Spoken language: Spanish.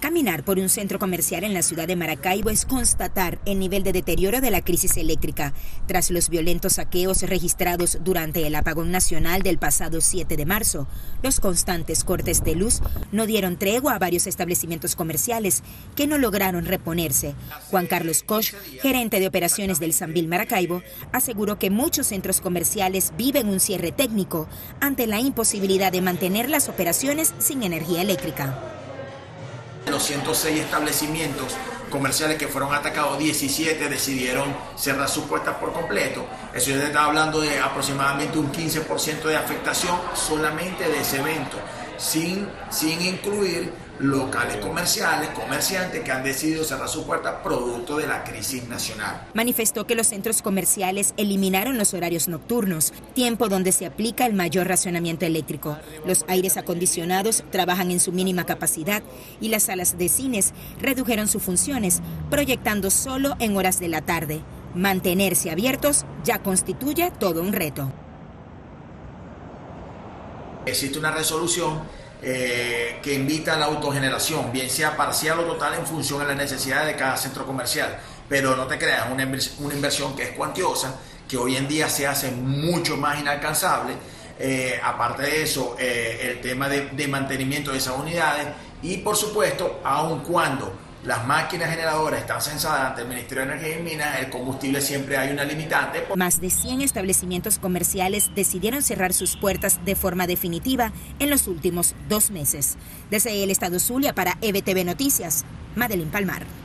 Caminar por un centro comercial en la ciudad de Maracaibo es constatar el nivel de deterioro de la crisis eléctrica tras los violentos saqueos registrados durante el apagón nacional del pasado 7 de marzo. Los constantes cortes de luz no dieron tregua a varios establecimientos comerciales que no lograron reponerse. Juan Carlos Koch, gerente de operaciones del Sambil Maracaibo, aseguró que muchos centros comerciales viven un cierre técnico ante la imposibilidad de mantener las operaciones sin energía eléctrica. Los 106 establecimientos comerciales que fueron atacados, 17 decidieron cerrar sus puertas por completo. Eso ya está hablando de aproximadamente un 15% de afectación solamente de ese evento, sin incluir locales comerciales, comerciantes que han decidido cerrar sus puertas producto de la crisis nacional. Manifestó que los centros comerciales eliminaron los horarios nocturnos, tiempo donde se aplica el mayor racionamiento eléctrico. Los aires acondicionados trabajan en su mínima capacidad y las salas de cines redujeron sus funciones, proyectando solo en horas de la tarde. Mantenerse abiertos ya constituye todo un reto. Existe una resolución que invita a la autogeneración, bien sea parcial o total en función de las necesidades de cada centro comercial. Pero no te creas, una inversión que es cuantiosa, que hoy en día se hace mucho más inalcanzable. Aparte de eso, el tema de mantenimiento de esas unidades y, por supuesto, aun cuando las máquinas generadoras están censadas ante el Ministerio de Energía y Minas, el combustible siempre hay una limitante. Más de 100 establecimientos comerciales decidieron cerrar sus puertas de forma definitiva en los últimos 2 meses. Desde el estado Zulia para EBTV Noticias, Madeline Palmar.